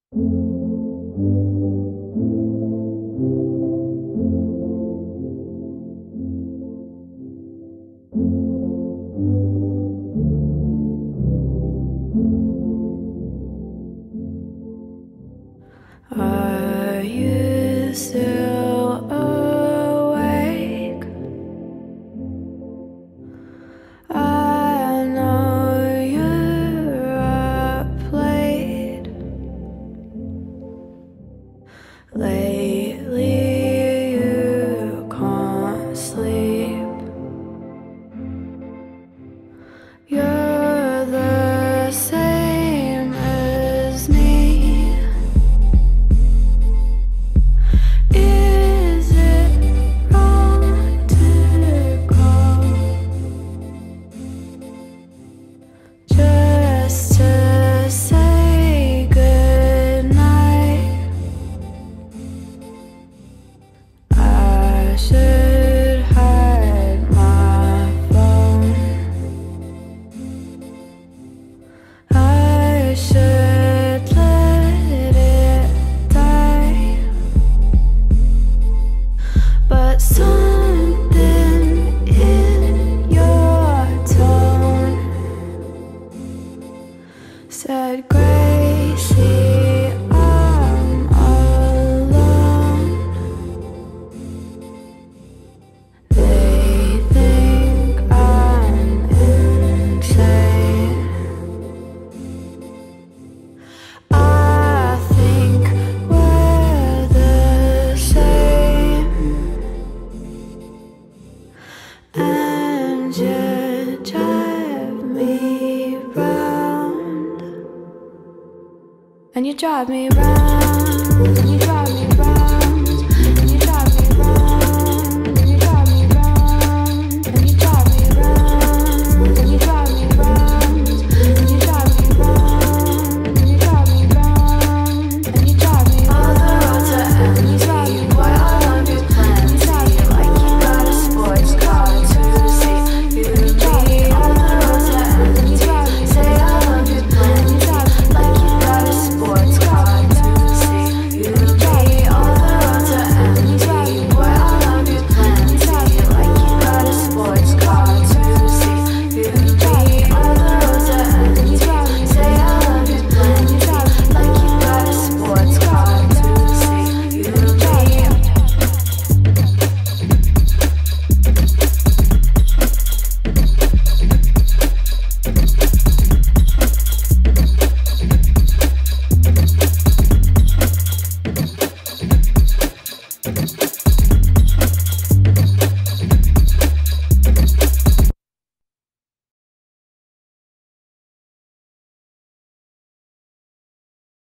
Are you still awake? I know you're up late. Lately you can't sleep. You're the same as me. Is it wrong to call just to say goodnight? I should hide my phone. I should let it die. But something in your tone said, Gracie, I'm alone. They think I'm insane. I think we're the same, and you drive me round, and you drive me round, and you drive me round.